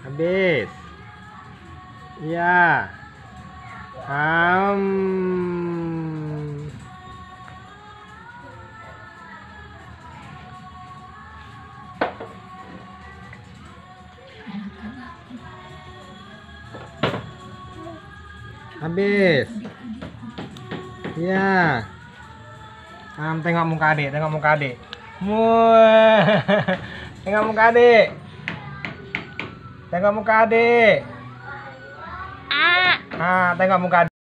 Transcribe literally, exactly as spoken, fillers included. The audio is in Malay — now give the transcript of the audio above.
Habis. Ya. Ham. Habis. Ya. Ham, tengok muka adik, tengok muka adik. Muah. Tengok muka adik. Tengok muka adik. Ah, tengok muka adik.